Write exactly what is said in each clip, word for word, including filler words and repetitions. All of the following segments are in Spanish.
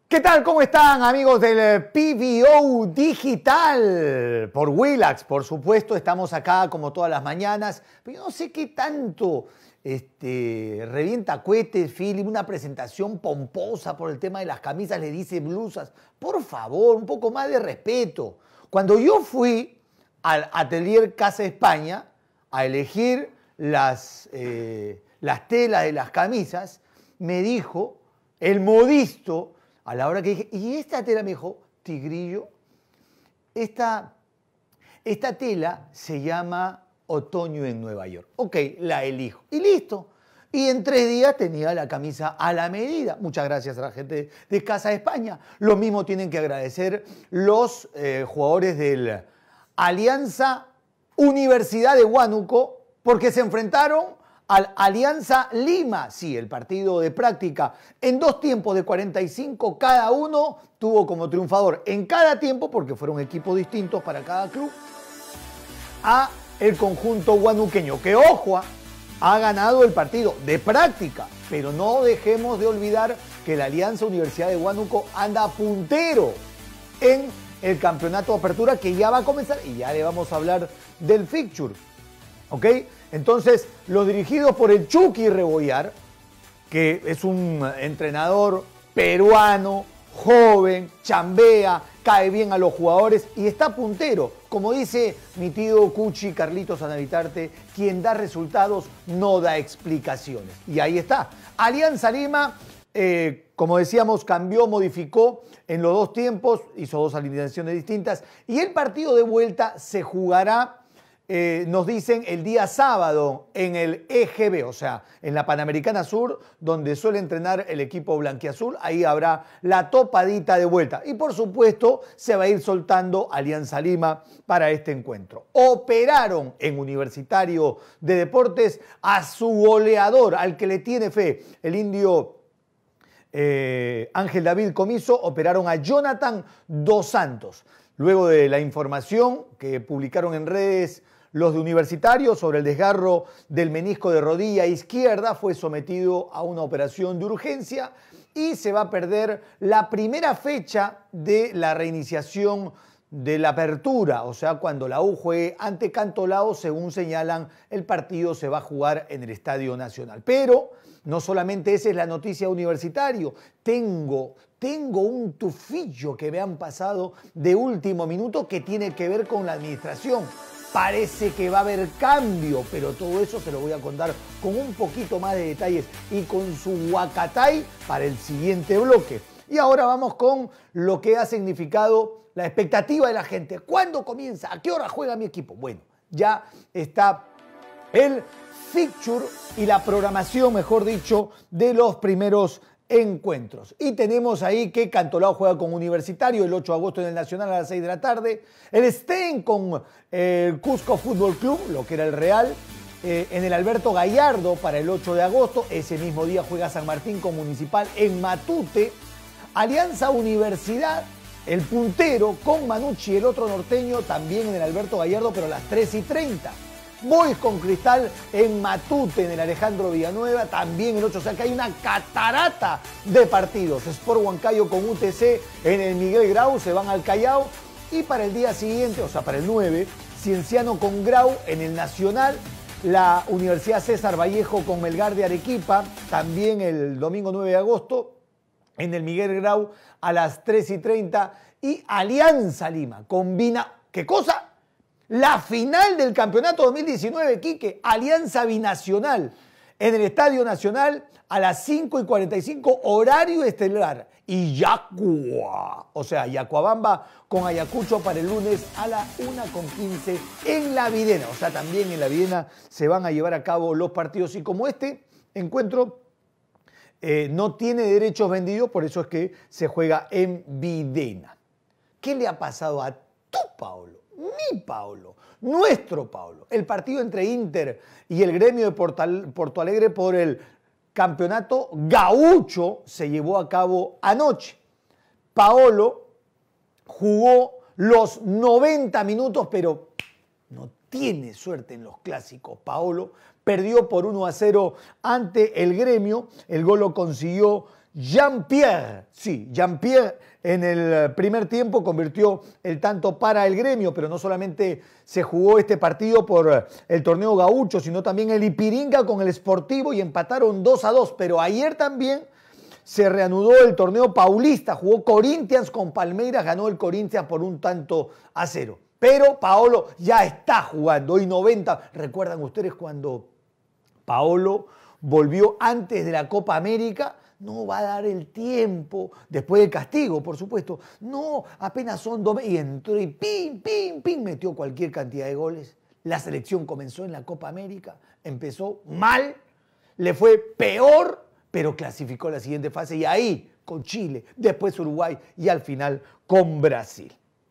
¿Qué tal? ¿Cómo están, amigos del P V O Digital? Por Willax, por supuesto, estamos acá como todas las mañanas. Pero yo no sé qué tanto este, revienta cohetes, Philip, una presentación pomposa por el tema de las camisas, le dice blusas. Por favor, un poco más de respeto. Cuando yo fui al Atelier Casa España a elegir las, eh, las telas de las camisas, me dijo el modisto, a la hora que dije, y esta tela, me dijo, Tigrillo, esta, esta tela se llama Otoño en Nueva York. Ok, la elijo. Y listo. Y en tres días tenía la camisa a la medida. Muchas gracias a la gente de Casa España. Lo mismo tienen que agradecer los eh, jugadores del Alianza Universidad de Huánuco, porque se enfrentaron al Alianza Lima. Sí, el partido de práctica en dos tiempos de cuarenta y cinco cada uno tuvo como triunfador en cada tiempo, porque fueron equipos distintos para cada club, a el conjunto huanuqueño, que ojo, ha ganado el partido de práctica, pero no dejemos de olvidar que la Alianza Universidad de Huánuco anda puntero en el campeonato de apertura, que ya va a comenzar y ya le vamos a hablar del fixture, ¿ok? Entonces, los dirigidos por el Chucky Rebollar, que es un entrenador peruano, joven, chambea, cae bien a los jugadores y está puntero. Como dice mi tío Cuchi Carlitos Anavitarte, quien da resultados no da explicaciones. Y ahí está. Alianza Lima, eh, como decíamos, cambió, modificó en los dos tiempos, hizo dos alineaciones distintas y el partido de vuelta se jugará, Eh, nos dicen, el día sábado en el E G B, o sea, en la Panamericana Sur, donde suele entrenar el equipo blanquiazul. Ahí habrá la topadita de vuelta. Y por supuesto, se va a ir soltando Alianza Lima para este encuentro. Operaron en Universitario de Deportes a su goleador, al que le tiene fe, el indio eh, Ángel David Comiso. Operaron a Jonathan Dos Santos. Luego de la información que publicaron en redes los de Universitario sobre el desgarro del menisco de rodilla izquierda, fue sometido a una operación de urgencia y se va a perder la primera fecha de la reiniciación de la apertura, o sea, cuando la U juegue ante Cantolao, según señalan, el partido se va a jugar en el Estadio Nacional. Pero no solamente esa es la noticia Universitario, tengo, tengo un tufillo que me han pasado de último minuto que tiene que ver con la administración. Parece que va a haber cambio, pero todo eso se lo voy a contar con un poquito más de detalles y con su huacatay para el siguiente bloque. Y ahora vamos con lo que ha significado la expectativa de la gente. ¿Cuándo comienza? ¿A qué hora juega mi equipo? Bueno, ya está el fixture y la programación, mejor dicho, de los primeros encuentros. Y tenemos ahí que Cantolao juega con Universitario el ocho de agosto en el Nacional a las seis de la tarde. El Stein con el Cusco Fútbol Club, lo que era el Real, eh, en el Alberto Gallardo para el ocho de agosto. Ese mismo día juega San Martín con Municipal en Matute. Alianza Universidad, el puntero con Manucci, el otro norteño, también en el Alberto Gallardo, pero a las tres y treinta. Boys con Cristal en Matute, en el Alejandro Villanueva, también el ocho. O sea que hay una catarata de partidos. Sport Huancayo con U T C en el Miguel Grau, se van al Callao. Y para el día siguiente, o sea, para el nueve, Cienciano con Grau en el Nacional. La Universidad César Vallejo con Melgar de Arequipa, también el domingo nueve de agosto, en el Miguel Grau a las tres y treinta. Y Alianza Lima combina, ¿qué cosa? La final del campeonato dos mil diecinueve, Quique, Alianza Binacional, en el Estadio Nacional a las cinco y cuarenta y cinco, horario estelar. Y Yacua, o sea, Yacuabamba con Ayacucho para el lunes a la una con quince en La Videna. O sea, también en La Videna se van a llevar a cabo los partidos. Y como este encuentro eh, no tiene derechos vendidos, por eso es que se juega en Videna. ¿Qué le ha pasado a tu Paolo? Mi Paulo, nuestro Paulo. El partido entre Inter y el Gremio de Porto Alegre por el campeonato gaucho se llevó a cabo anoche. Paolo jugó los noventa minutos, pero no tiene suerte en los clásicos. Paolo perdió por uno a cero ante el Gremio. El gol lo consiguió Jean-Pierre. Sí, Jean-Pierre en el primer tiempo convirtió el tanto para el Gremio, pero no solamente se jugó este partido por el torneo gaucho, sino también el Ipiringa con el Sportivo y empataron dos a dos. Pero ayer también se reanudó el torneo paulista, jugó Corinthians con Palmeiras, ganó el Corinthians por un tanto a cero. Pero Paolo ya está jugando, hoy noventa. ¿Recuerdan ustedes cuando Paolo volvió antes de la Copa América? No va a dar el tiempo, después del castigo, por supuesto. No, apenas son dos meses. Y entró y pim, pim, pim, metió cualquier cantidad de goles. La selección comenzó en la Copa América, empezó mal, le fue peor, pero clasificó la siguiente fase. Y ahí, con Chile, después Uruguay y al final con Brasil.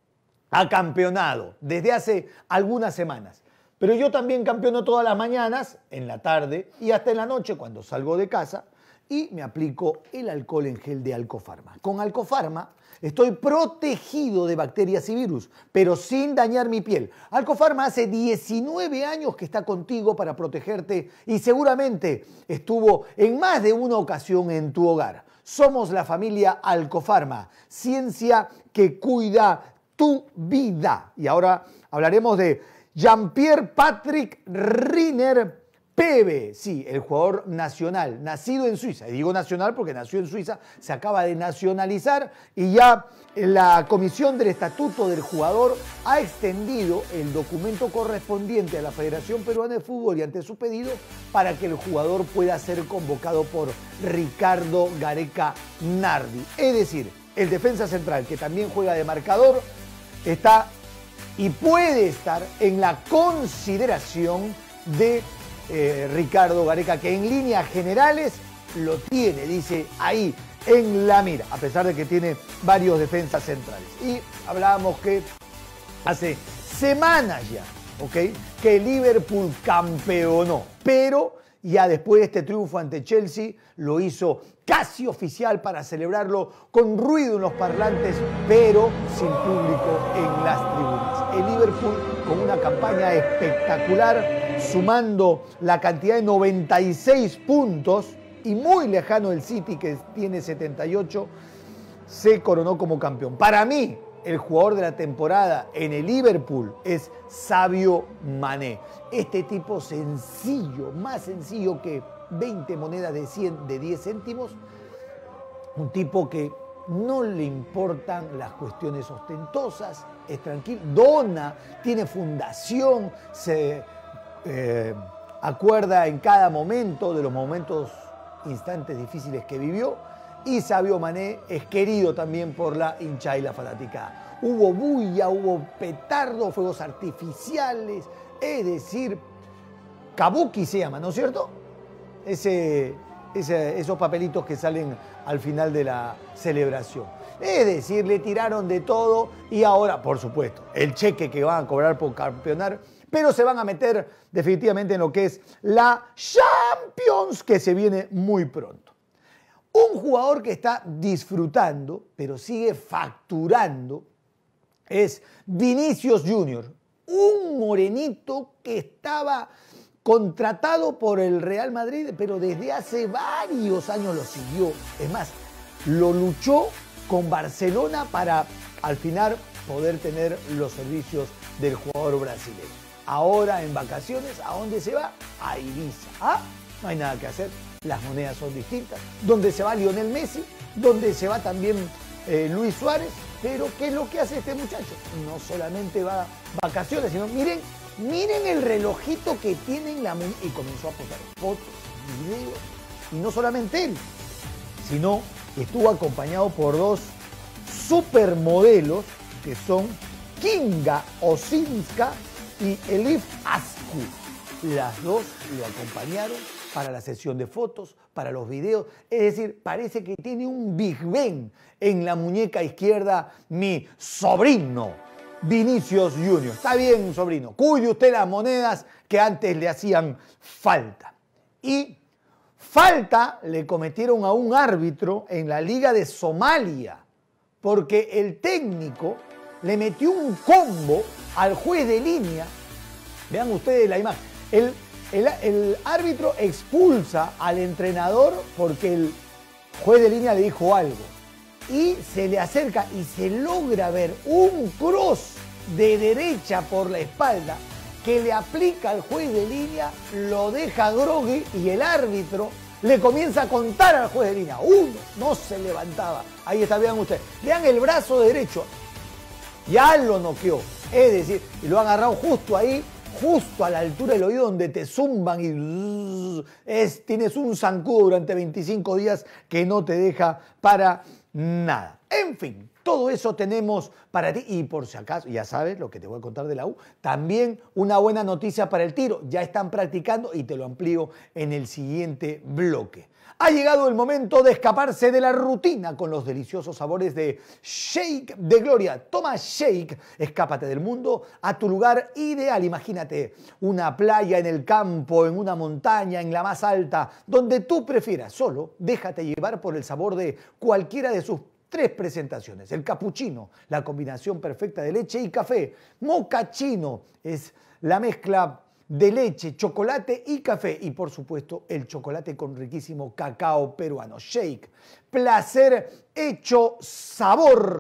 Ha campeonado desde hace algunas semanas. Pero yo también campeono todas las mañanas, en la tarde y hasta en la noche cuando salgo de casa, y me aplico el alcohol en gel de Alcofarma. Con Alcofarma estoy protegido de bacterias y virus, pero sin dañar mi piel. Alcofarma hace diecinueve años que está contigo para protegerte y seguramente estuvo en más de una ocasión en tu hogar. Somos la familia Alcofarma, ciencia que cuida tu vida. Y ahora hablaremos de Jean-Pierre Patrick Rinner Pebe, sí, el jugador nacional, nacido en Suiza. Y digo nacional porque nació en Suiza, se acaba de nacionalizar y ya la Comisión del Estatuto del Jugador ha extendido el documento correspondiente a la Federación Peruana de Fútbol y ante su pedido para que el jugador pueda ser convocado por Ricardo Gareca Nardi. Es decir, el defensa central, que también juega de marcador, está y puede estar en la consideración de Eh, Ricardo Gareca, que en líneas generales lo tiene, dice ahí en la mira, a pesar de que tiene varios defensas centrales. Y hablábamos que hace semanas ya, ¿ok?, que Liverpool campeonó, pero ya después de este triunfo ante Chelsea lo hizo casi oficial para celebrarlo con ruido en los parlantes, pero sin público en las tribunas. El Liverpool con una campaña espectacular, sumando la cantidad de noventa y seis puntos y muy lejano el City, que tiene setenta y ocho, se coronó como campeón. Para mí, el jugador de la temporada en el Liverpool es Sadio Mané. Este tipo sencillo, más sencillo que veinte monedas de, cien, de diez céntimos, un tipo que no le importan las cuestiones ostentosas, es tranquilo, dona, tiene fundación, se eh, acuerda en cada momento de los momentos, instantes difíciles que vivió, y Sadio Mané es querido también por la hinchada y la fanática. Hubo bulla, hubo petardo, fuegos artificiales, es decir, kabuki se llama, ¿no es cierto? Ese, ese, esos papelitos que salen al final de la celebración. Es decir, le tiraron de todo y ahora, por supuesto, el cheque que van a cobrar por campeonar, pero se van a meter definitivamente en lo que es la Champions, que se viene muy pronto. Un jugador que está disfrutando, pero sigue facturando, es Vinicius Junior, un morenito que estaba contratado por el Real Madrid, pero desde hace varios años lo siguió. Es más, lo luchó con Barcelona para al final poder tener los servicios del jugador brasileño. Ahora en vacaciones, ¿a dónde se va? A Ibiza. ¿Ah? No hay nada que hacer, las monedas son distintas. ¿Dónde se va Lionel Messi? ¿Dónde se va también eh, Luis Suárez? Pero ¿qué es lo que hace este muchacho? No solamente va a vacaciones, sino miren, miren el relojito que tiene en la muñeca. Y comenzó a postar fotos, videos. Y no solamente él, sino estuvo acompañado por dos supermodelos que son Kinga Osinska y Elif Asku. Las dos lo acompañaron para la sesión de fotos, para los videos. Es decir, parece que tiene un Big Ben en la muñeca izquierda mi sobrino, Vinicius Junior. Está bien, sobrino, cuide usted las monedas que antes le hacían falta. Y falta le cometieron a un árbitro en la Liga de Somalia, porque el técnico le metió un combo al juez de línea. Vean ustedes la imagen. El, el, el árbitro expulsa al entrenador porque el juez de línea le dijo algo y se le acerca y se logra ver un cross de derecha por la espalda que le aplica al juez de línea, lo deja groggy y el árbitro le comienza a contar al juez de línea. Uno, no se levantaba. Ahí está, vean ustedes. Vean el brazo derecho. Ya lo noqueó. Es decir, y lo ha agarrado justo ahí, justo a la altura del oído donde te zumban y es, tienes un zancudo durante veinticinco días que no te deja para nada. En fin, todo eso tenemos para ti. Y por si acaso, ya sabes lo que te voy a contar de la U. También una buena noticia para el tiro. Ya están practicando y te lo amplío en el siguiente bloque. Ha llegado el momento de escaparse de la rutina con los deliciosos sabores de Shake de Gloria. Toma Shake, escápate del mundo a tu lugar ideal. Imagínate una playa en el campo, en una montaña, en la más alta, donde tú prefieras. Solo déjate llevar por el sabor de cualquiera de sus tres presentaciones. El cappuccino, la combinación perfecta de leche y café. Mochaccino es la mezcla de leche, chocolate y café. Y por supuesto el chocolate con riquísimo cacao peruano. Shake, placer hecho sabor.